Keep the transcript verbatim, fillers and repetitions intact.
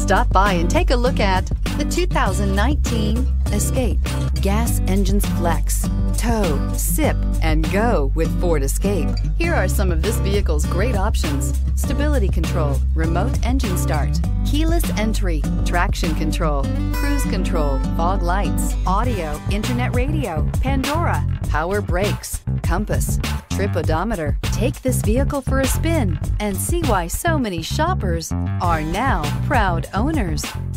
Stop by and take a look at the two thousand nineteen Escape. Gas engines flex, tow, sip, and go with Ford Escape. Here are some of this vehicle's great options: stability control, remote engine start, keyless entry, traction control, cruise control, fog lights, audio, internet radio, Pandora, power brakes, compass, trip odometer. Take this vehicle for a spin and see why so many shoppers are now proud owners.